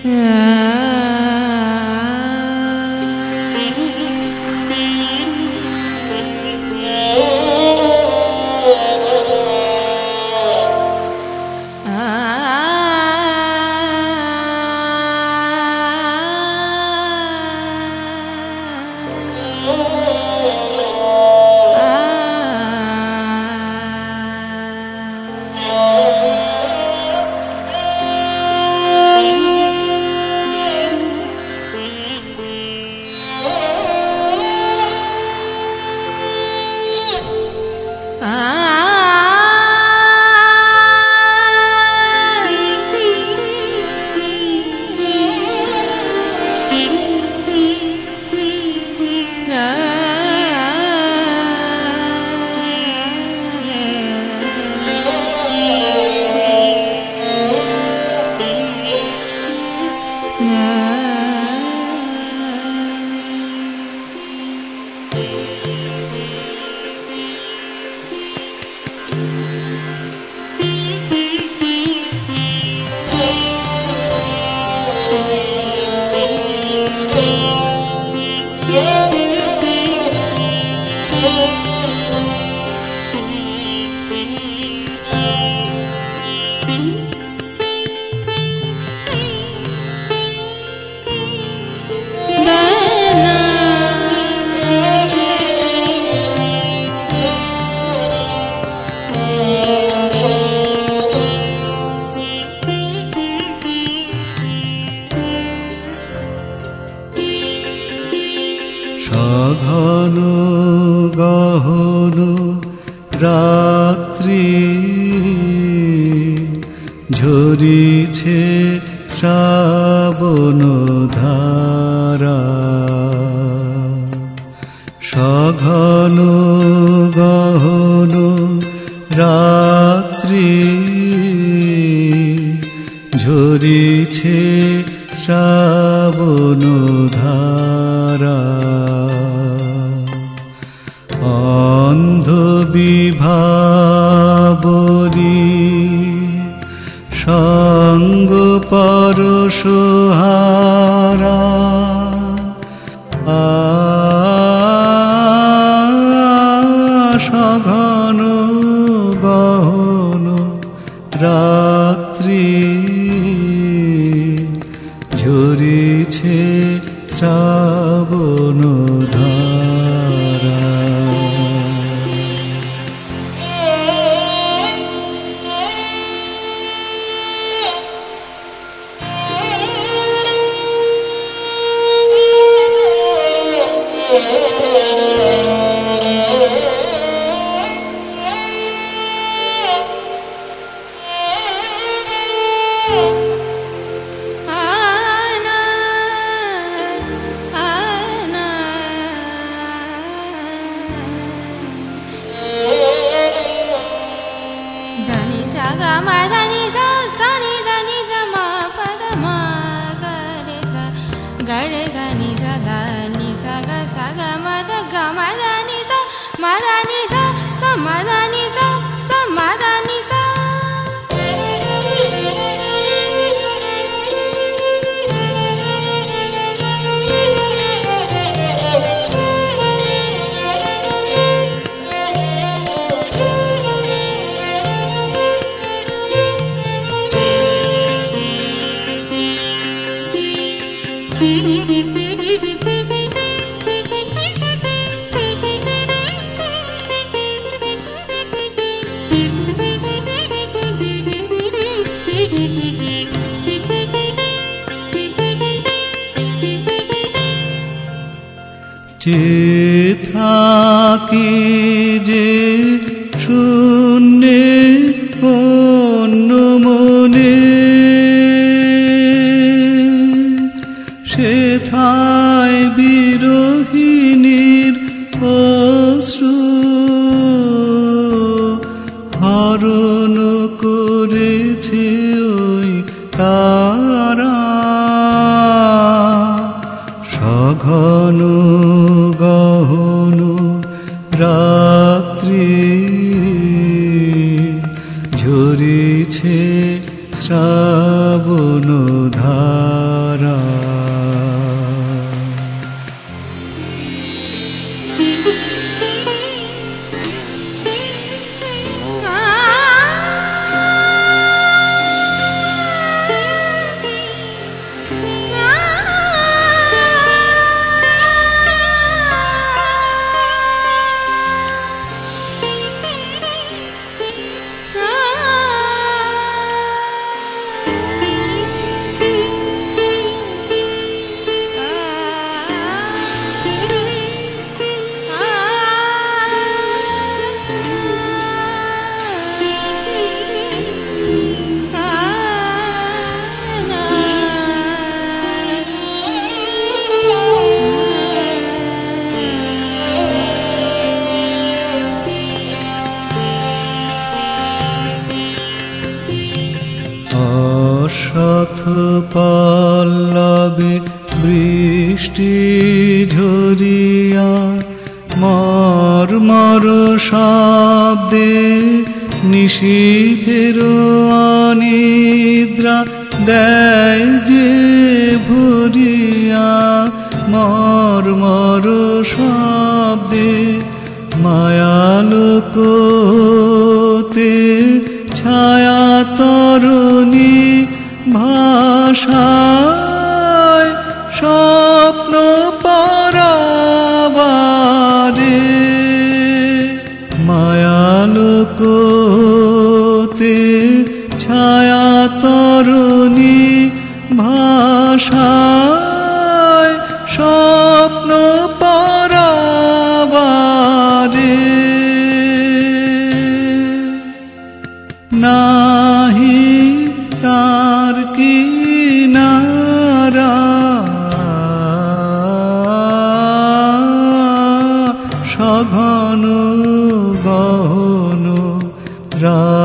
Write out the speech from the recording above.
সঘন গহন রাত্রি ঝরিছে শ্রাবণ ধারা, সঘন গহন রাত্রি ঝরিছে শ্রাবণ ধারা, অন্ধ বিভাবরী সঙ্গ পরশহারা, সঘন গহন রাত্রি ঝরিছে শ্রাবণ ধারা। gare sa ni sa da ni sa ga ma da ni sa ma da ni sa ma da ni sa ma da ni sa. থাকি যে শূন্যে অন্য মনে, সেথায় বিরহিণীর অশ্রু হরণ করেছে ওই তারা, সঘন গহন রাত্রি ঝরিছে শ্রাবণ ধারা। পল্লবে বৃষ্টি ঝরিয়া মর্মর শব্দে নিশীথের অনিদ্রা দেয় যে ভরিয়া মর্মর শব্দে মায়ালোকতে ছায়া তরুণী ভাষায় স্বপ্ন পরাবারে মায়ালোকতে ছায়া তরুণী ভাষায় স্বপ্ন পরাবারে নাহি তার কিনারা সঘন গহন